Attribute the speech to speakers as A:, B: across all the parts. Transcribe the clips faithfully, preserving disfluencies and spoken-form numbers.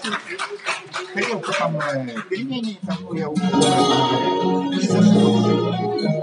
A: тарелку там э, пельменей, там, ну, я уже не зашел.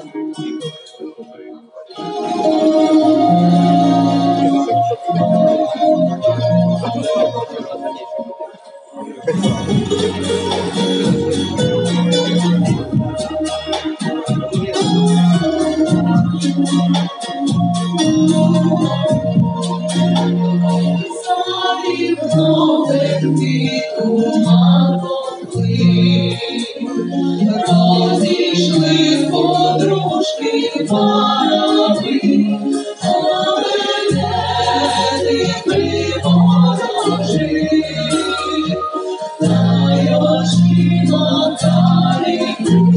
B: Розійшли подружки парами, а мене приворожив. Та йошки Наталі,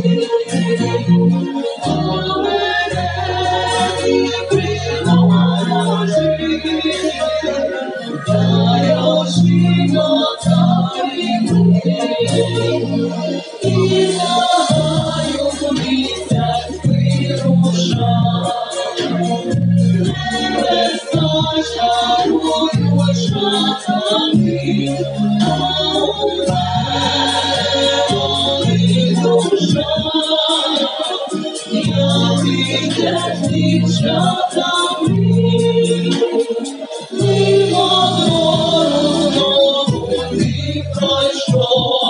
B: а мене приворожив. Та йошки Наталі, і знаю, місяць вирушав. Небеса чарую шатами, а у мене болить душа. Як ідеш дівчатами, мимо двору знову ти пройшов.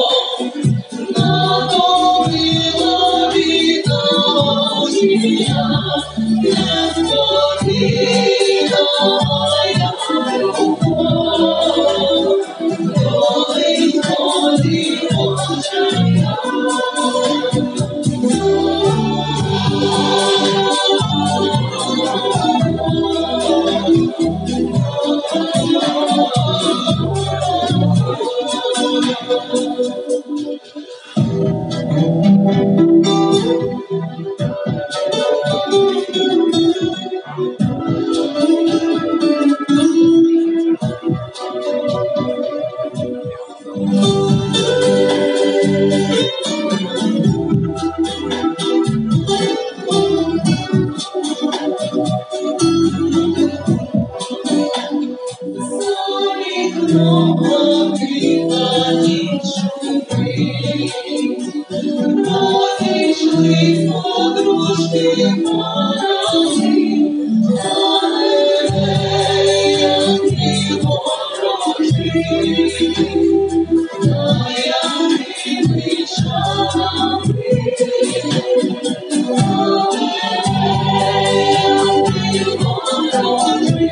B: Розійшли подружки парами, а мене приворожив. Та якими чарами, а мене приворожив.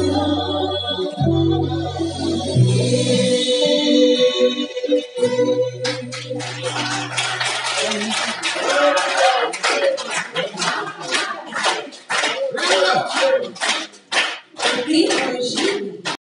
B: Thank you.